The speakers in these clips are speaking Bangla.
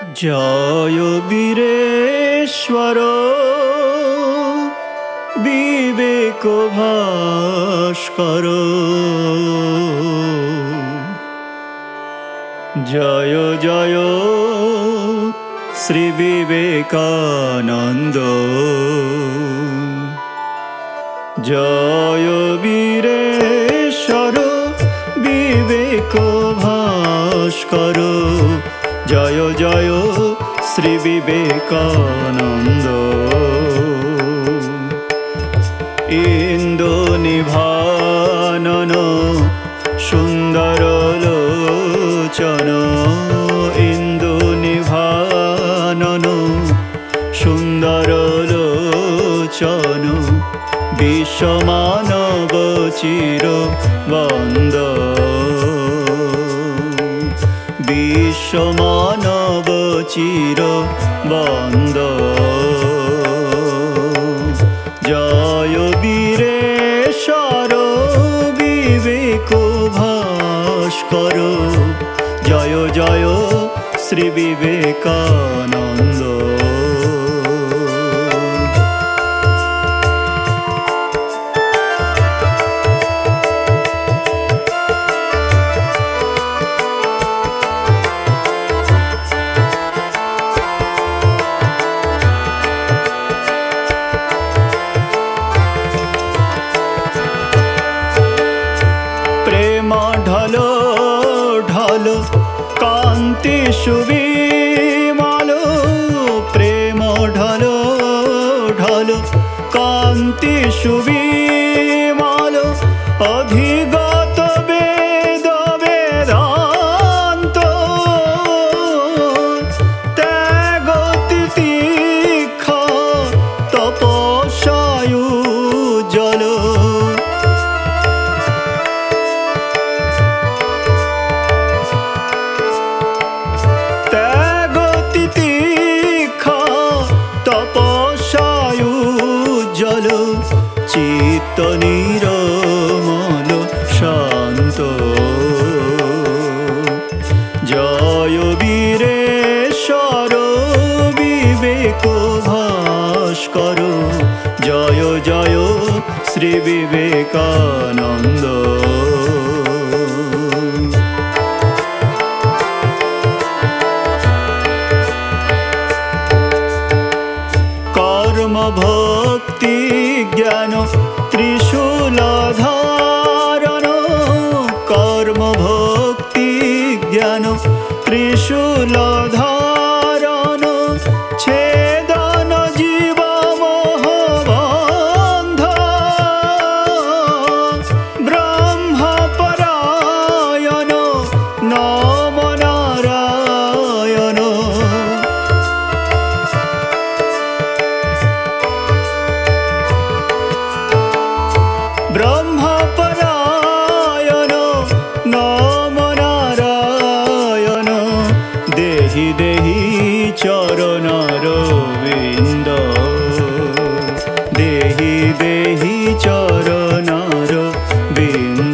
জয় বীরেশ্বর বিবেক ভাস্কর। জয় জয় শ্রী বিবেকানন্দ। জয় বীরেশ্বর বিবেক ভাস্কর। জয় জয় শ্রী বিবেকানন্দ। ইন্দু নিভানন সুন্দর লোচন। ইন্দু নিভানন সুন্দর লোচন। বিশ্ব মানব চির বন্দ। বিশ্ব মানব চির বন্দ। জয় বীরেশ্বর বিবেক ভাস্কর। জয় জয় শ্রী বিবেকানন্দ। ঢালো ঢালো কান্তি সুবিমল। প্রেম ঢালো ঢালো কান্তি সুবিমল। অধিগত বেদ বেদান্ত ত্যাগ তিতিক্ষা তপস্যায়ুজ্জ্বল। তপস্যায়ুজ্জ্বল চিত্ত নিরমল শান্ত। জয় বীরেশ্বর বিবেক ভাস্কর। জয় জয় শ্রী বিবেকানন্দ। কর্ম ভক্তি জ্ঞান ত্রিশূল ধারণ। কর্ম ভক্তি জ্ঞান ত্রিশূল ধারণ। ছেদন জীব মোহ বন্ধ। ব্রহ্ম পরায়ণ নম নারায়ণ। ব্রহ্মপরায়ণ নম নারায়ণ। দেহি দেহি চরণারবিন্দ। দেহি দেহি চরণারবিন্দ।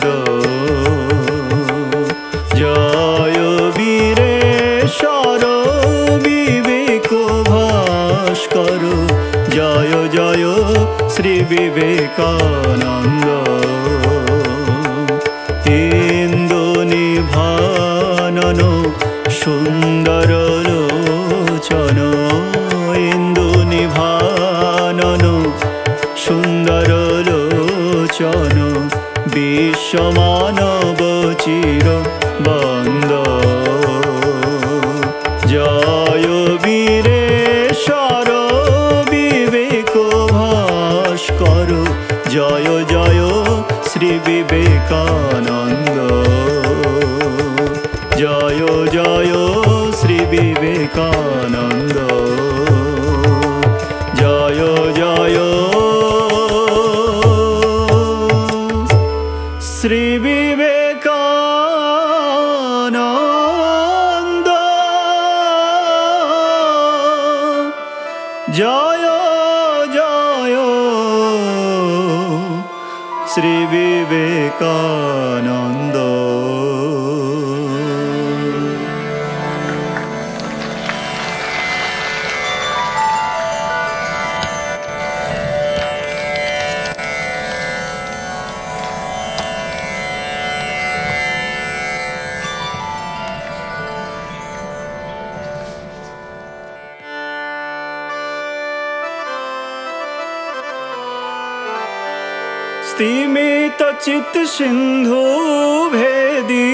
জয় বীরেশ্বর বিবেক ভাস্কর। জয় জয় শ্রী বিবেকানন্দ। ইন্দু নিভানন সুন্দর লোচন। ইন্দু নিভানন সুন্দর লোচন। বিশ্ব মানব চির বন্দ। জয় বীরেশ্বর বিবেক ভাস্কর। জয় জয় শ্রী বিবেকানন্দ। জয় জয় শ্রী বিবেকানন্দ। জয় জয় শ্রী বিবেকানন্দ। জয় জয় শ্রী বিবেকানন্দ। स्तिमित चित सिंधु भेदी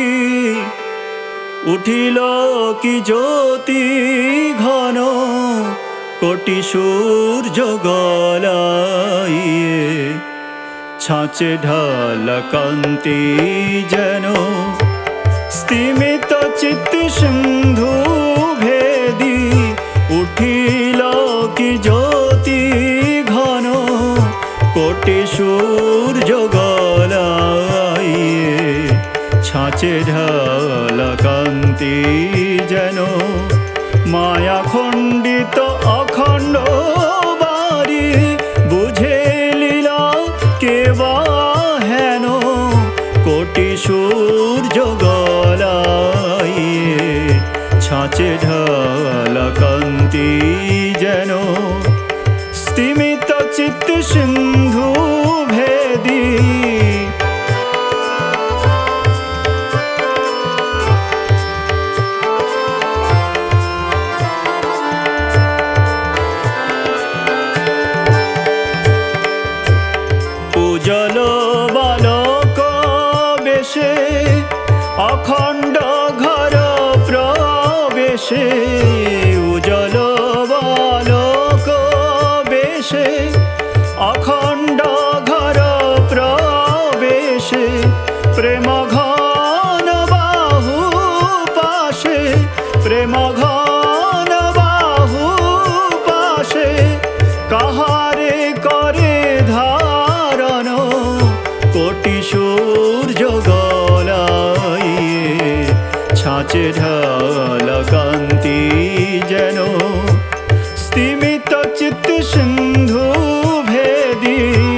उठिल कि ज्योति घन कोटि सूर्य गलाइए छाँचे ढाल कांति जेनो स्तिमित चित सिंधु भेदी उठिल कि ज्योति घन कोटि सूर्य गलाइए छाँचे ढाल कांति जेनो माया खंडित अखंड बारी बुझे लीला केवा हेन कोटि सूर्य गलाइए छाँचे ढाल कांति जेनो स्तिमित चित्त सिंधु भेदी उजल बालक बेशे अखंड घर प्रवेशे उजल बालक बेशे अखंड घर प्रवेशे प्रेम घन बाहु पाशे प्रेम घन बाहु पाशे कहारे करे धारण कोटि सूर्य गलाइए छाँचे ढाल कांति जेनो स्तिमित चित्त सिंधु भेदी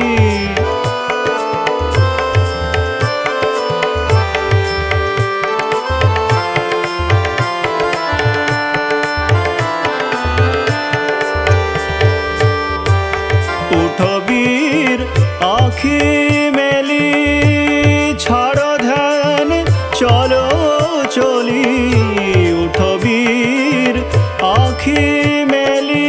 उठ वीर आँखी मेली छाड़ ध्यान चलो चली उठ वीर आँखी मेली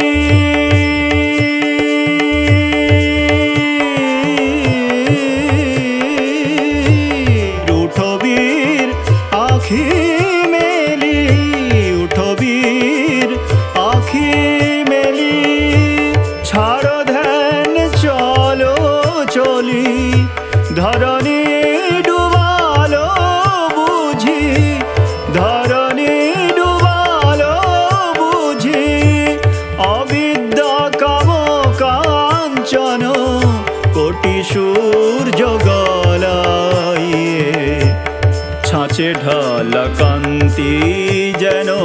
उठ वीर आँखी मेली उठ वीर आँखी मेली छाड़ ध्यान चलो चली धरणी डुबालो बुझी धरणी डुबालो बुझी अविद्या काम कांचन कोटि सूर्य गलाइए छाँचे ढाल कांति जेनो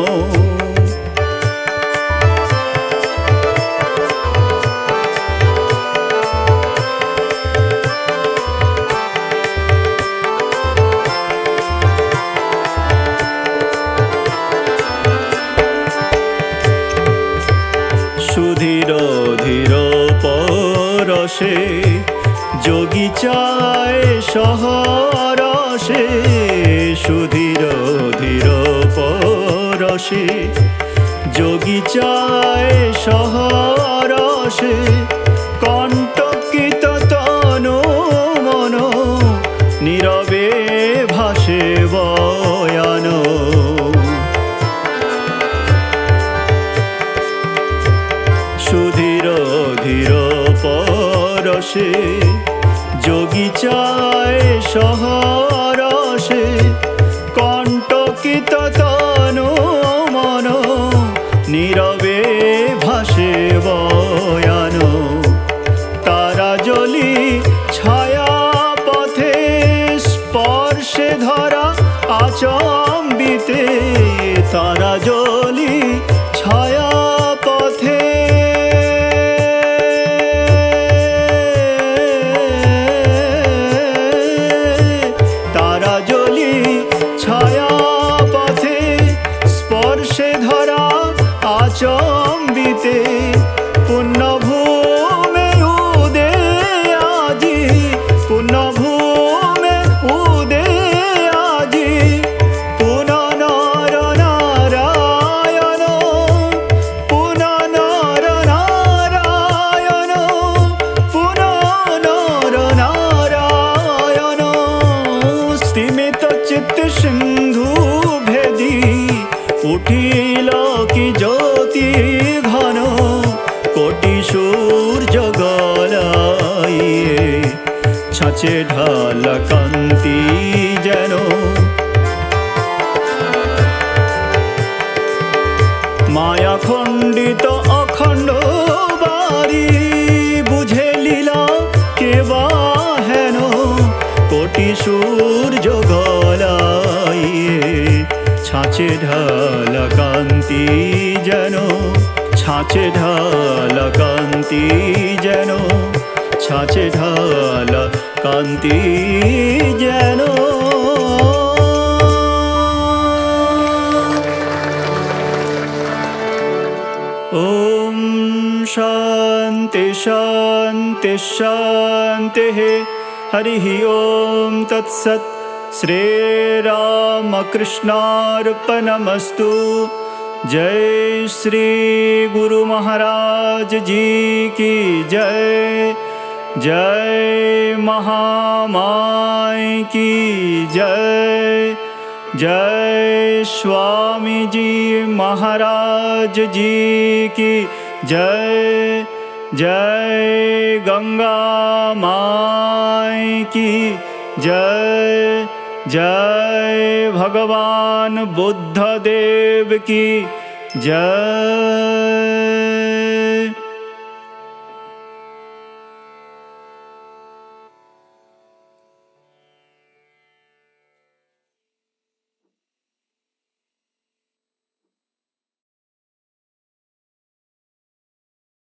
सुधीर धीर परशे जोगी चाय सहरसे सुधीर धीर परशे जोगी चाय सहरसे कंटकित तनु मन नीरवे भाषे बयान सुधीर धीर परशे जोगी चाय सहरसे कंटकित तनु मन नीरवे भाषे बयान तारा जली छाया पथे स्पर्शे धरा आचम्बिते तारा जली छाया पथे तारा जली छाया पथे स्पर्शे धरा आचम्बिते पुण्यभूमे उदे आजी पुण्यभूमे उदे आजी पुनः नर नारायण उठिल कि ज्योति घन कोटि सूर्य गलाइए छाचे ढाल कांति जेन माया खंडित अखंड बारी बुझे लीला के बाहेन कोटि सूर्य गलाइए छाचे ढाल कांति जेन छाचे ढाल कांति जेन छाचे ढाल कांति जेन ओम शांति शांति शांति हरि ओम तत्सत् श्री रामकृष्णार्पणमस्तु। जय श्री गुरु महाराज जी की जय। जय महामाय की जय। जय स्वामी जी महाराज जी की जय। जय गंगा माय की जय। जय भगवान बुद्ध देव की जय।